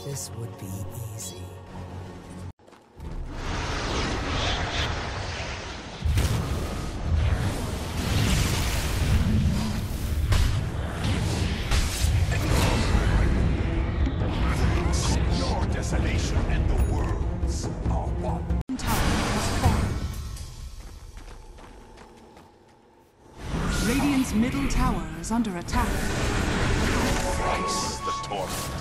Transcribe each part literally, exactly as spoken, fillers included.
this would be easy. Your desolation and the world's are one. Radiant's middle tower is under attack. Thrice the torment.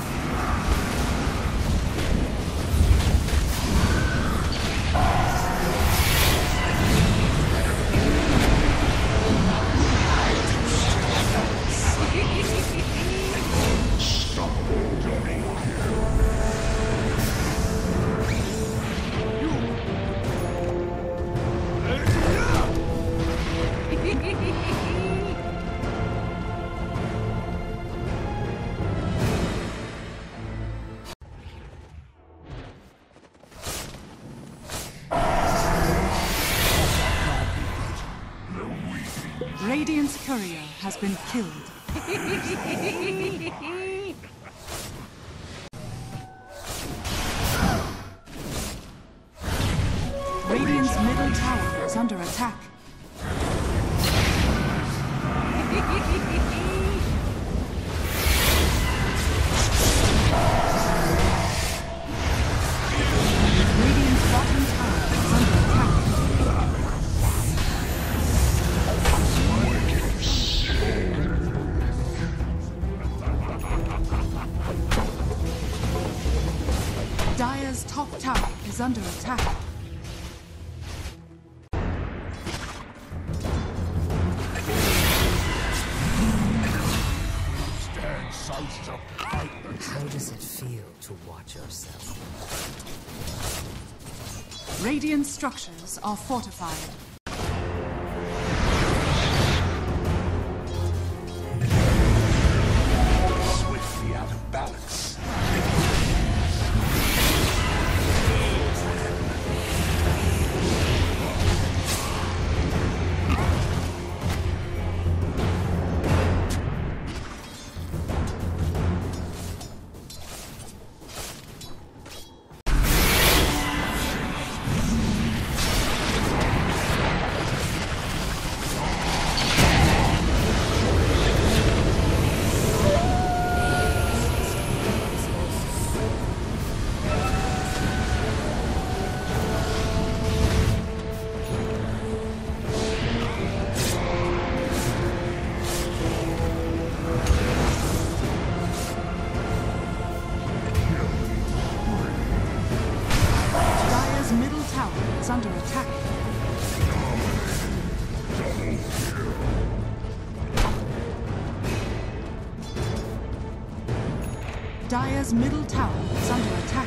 Radiant's courier has been killed. Radiant's middle tower is under attack. Radiant's bottom tower is under attack. Dire's top tower is under attack. Stand south to fight the How does it feel to watch yourself? Radiant structures are fortified. swiftly out of balance. is under attack. Dire's middle tower is under attack.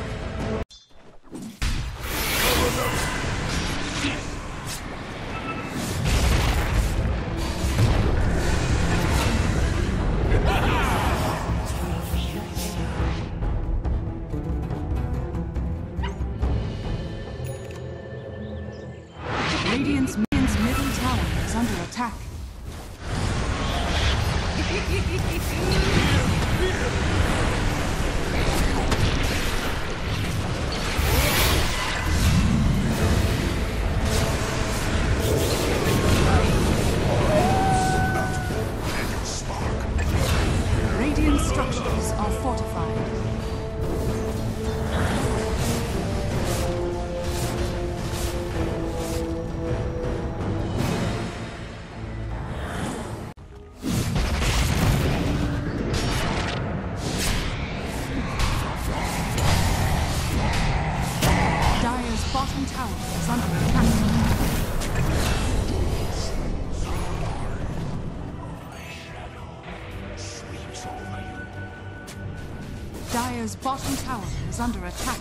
Radiant's Minions' middle tower is under attack. Radiant structures are fortified. Dire's bottom tower is under attack. Dire's bottom tower is under attack.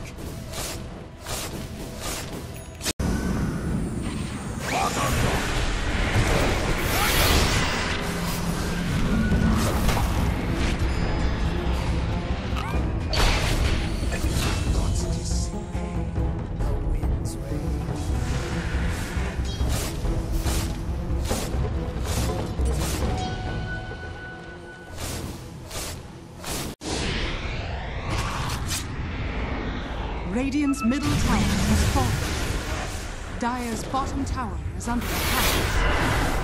Radiant's middle tower has fallen. Dire's bottom tower is under attack.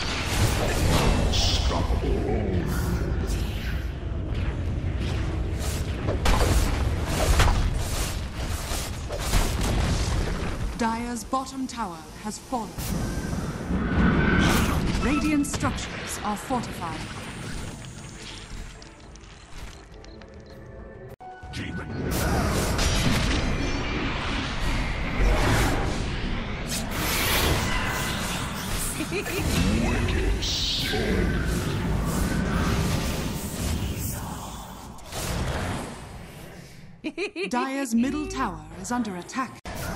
Dire's bottom tower has fallen. Radiant structures are fortified. Dire's middle tower is under attack.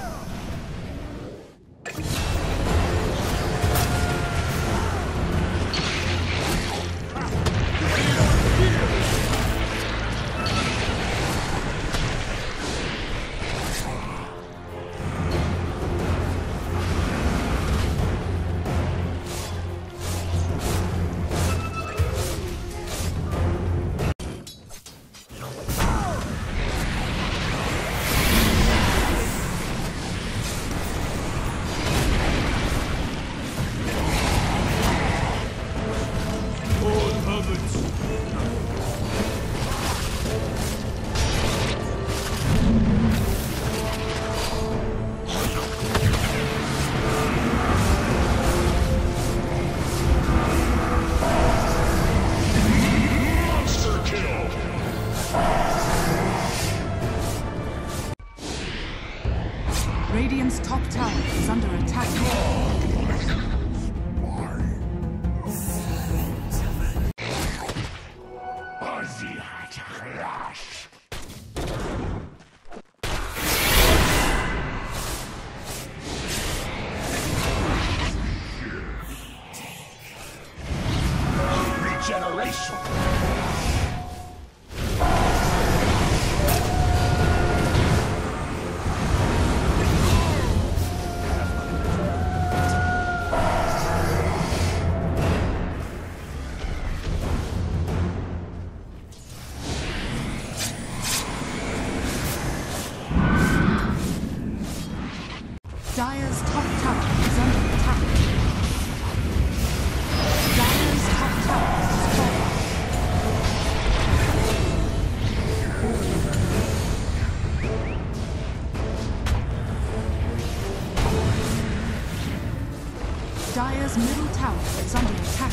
Radiant's top tower is under attack. Regeneration. Dire's top tower is under attack. Dire's top tower is fallen. Dire's middle tower is under attack.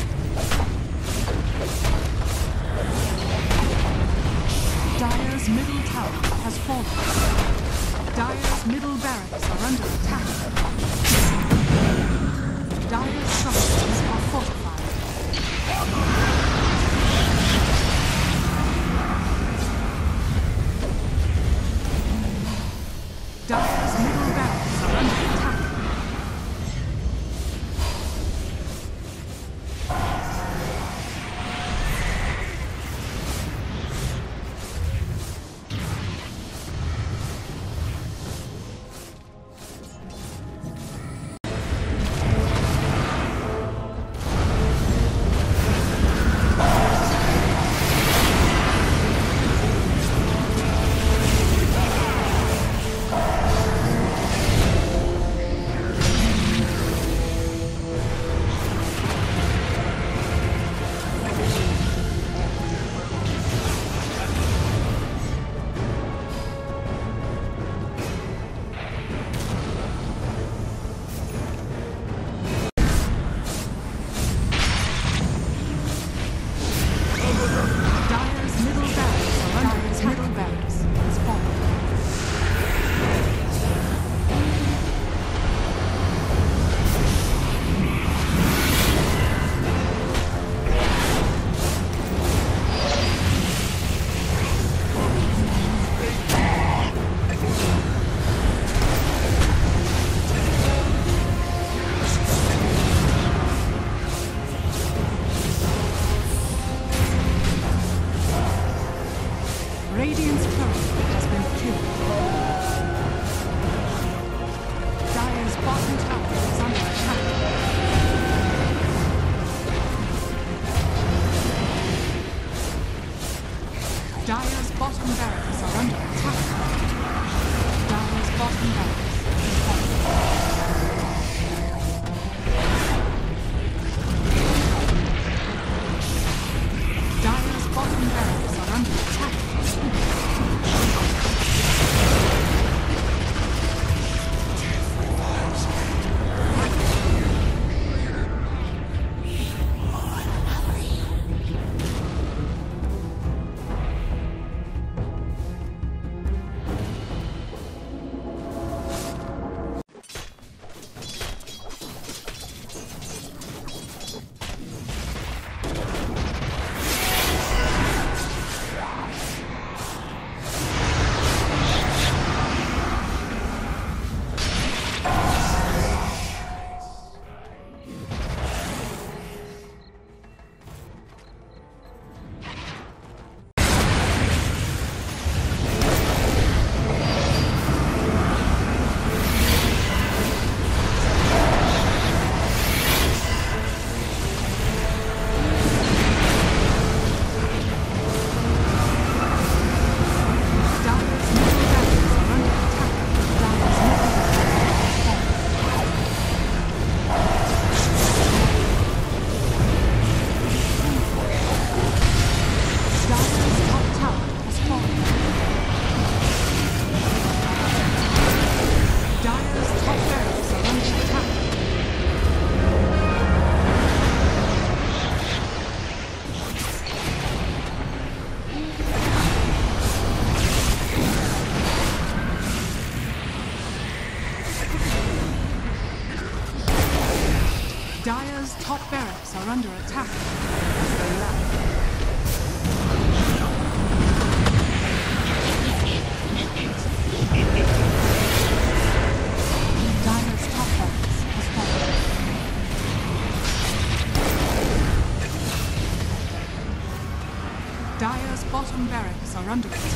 Dire's middle tower has fallen. Dire's middle barracks are under attack. Dire's structures are fortified. Dire's middle barracks are under attack. top barracks are under attack. Dire's top barracks has fallen. Dire's bottom barracks are under attack.